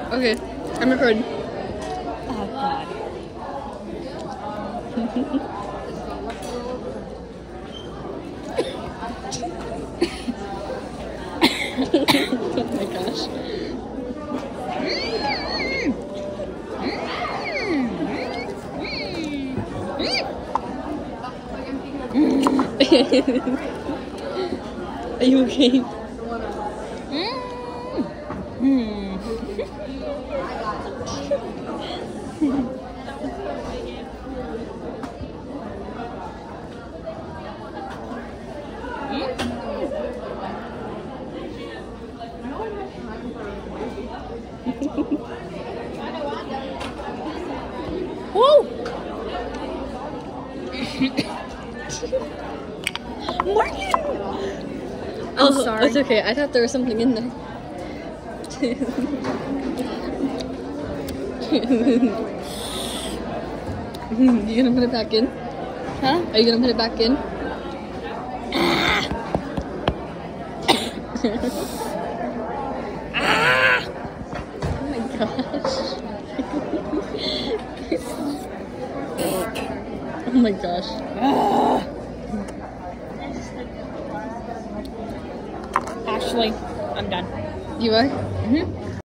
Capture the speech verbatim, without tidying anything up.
Okay, I'm recording. Oh god. Oh my gosh. Are you okay? Whoa! Morgan! Oh, I'm sorry. It's okay. I thought there was something in there. You gonna put it back in? Huh? Are you gonna put it back in? Ah! Oh my gosh. Oh my gosh. Ah. Ashley, I'm done. You are? Mm-hmm.